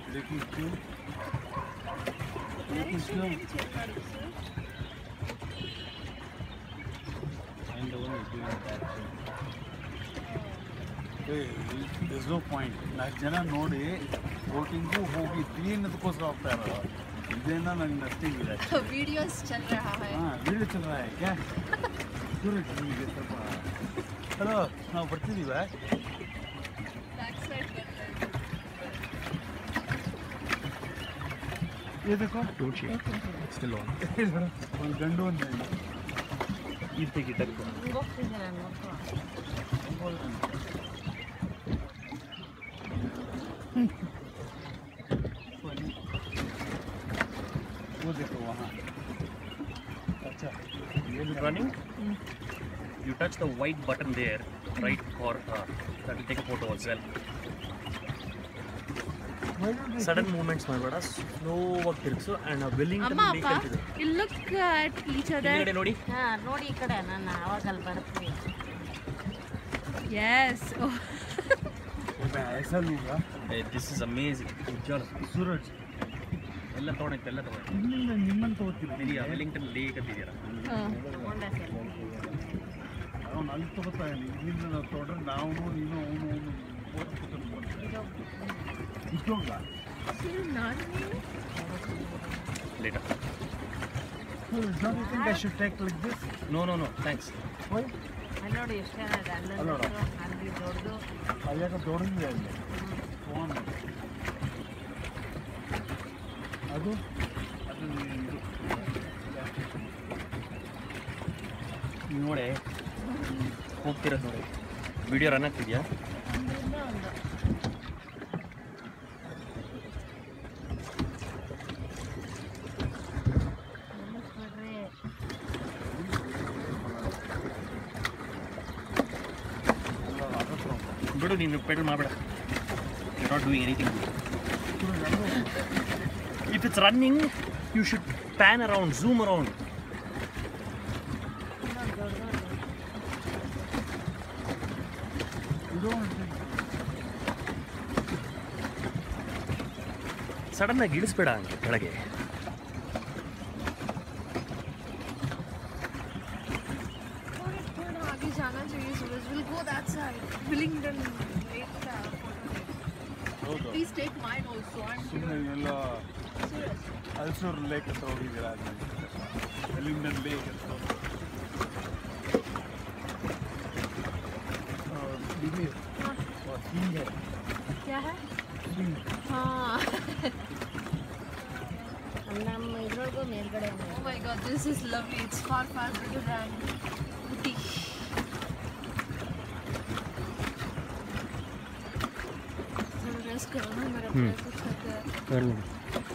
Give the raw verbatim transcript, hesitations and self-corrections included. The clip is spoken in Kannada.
Breaking two. Breaking two. I'm the one who's doing that thing. Hey, there's no point. ನಾಲ್ಕು ಜನ ನೋಡಿ ಬೋಟಿಂಗು ಹೋಗಿ ಕ್ಲೀನ್ ಅದಕ್ಕೋಸ್ಕರ ಹೋಗ್ತಾ ಇರೋದು. ಇದೇನ ನನಗೆ ನಸ್ಟಿಂಗ್ ಇದೆ. वीडियोस चल रहा है. हाँ वीडियो चल रहा है क्या? सूरज ನಿಮಗೆ ಸ್ವಲ್ಪ ಹಲೋ ನಾವು ಬರ್ತಿದ್ದೀವಿ ಬ್ಯಾಕ್ ಸೈಡ್ ಬರ್ತಾ ಇದೆ. ये देखो Don't shake. Still on. ಒಂದು ಗಂಡು ಒಂದು You take it up. वो देखो वहाँ अच्छा When you're running, you touch the white button there, right, or uh, that will take a photo as well. Sudden movements, my brother. Slow walk tirksu and a willing to Amma, make Appa, consider. you look at each other. ಹಿಂದ್ಗಡೆ ನೋಡಿ. ಹಾ ನೋಡಿ ಈ ಕಡೆ ನಾನು ಆವಾಗ ಅಲ್ಲಿ ಬರ್ತೀನಿ. Yes. Oh. मैं ऐसा लूँगा Hey, this is amazing. Enjoy. सूरज ಎಲ್ಲ ತಗೊಂಡೈತೆ ಎಲ್ಲ ತಗೊಂಡು ಇಲ್ಲಿಂದ ನಿಮ್ಮನ್ನು ತಗೋತೀನಿ ಇದೆಯಾ ವೆಲ್ಲಿಂಗ್ಟನ್ ಲೇಕ್ ಅಂತಿದ್ದೀರಾ ತಗೊಂಡೆ ಸರ್. ಅವ್ನು ಅಲ್ಲಿ ತಗೋತಾ ಇಲ್ಲಿಂದ ನಾವು ತೊಗೊಂಡ್ರೆ ನಾವು ನೀನು ಅವನು ಅವನು ಇಷ್ಟೊಂಗ later. Don't you think I should take like this? No, no, no. Thanks. Why? ಅಲ್ಲಿ ನೋಡಿ ಎಷ್ಟು ಜನ ಇದೆ ಅಲ್ಲೊಂದು ಅಲ್ಲೋಡ. ಅಲ್ಲಿ ದೊಡ್ಡದು ಅದ್ಯಾಕೆ ದೊಡ್ಡದಿದೆ ಅಲ್ಲಿ ಫೋನ್ ಅದು ಅದು ಇದು ನೋಡಿ ಹೋಗ್ತಿರೋದು ನೋಡಿ ವಿಡಿಯೋ ರನ್ ಆಗ್ತಿದ್ಯಾ ಬಿಡು ನೀನು ಪೆಡಲ್ ಮಾಡಬೇಡ you not doing anything if it's running you should pan around zoom around ಸಡನ್ನಾಗಿ ಇಳಿಸ್ಬೇಡ ಹಂಗೆ ಕೆಳಗೆ आगे जाना चाहिए सूरज. We'll go that side. Willingdon Lake का photo. Please take mine also. I'm ಸುಮ್ಮನೆ ಎಲ್ಲ serious. ಹಲ್ಸೂರು ಲೇಕ್ ಹತ್ರ ಹೋಗಿದ್ದೀರಾ ವೆಲ್ಲಿಂಗ್ಟನ್ ಲೇಕ್ ಹತ್ರ दीदी सीन है क्या है? सीन हाँ. ನಮ್ಮ ಇದ್ರೊಳಗೂ ಮೇಲ್ಗಡೆ Oh my God, this is lovely. It's far far bigger than Ooty. So rest करो ना मेरा पैर तो थक गया. कर लो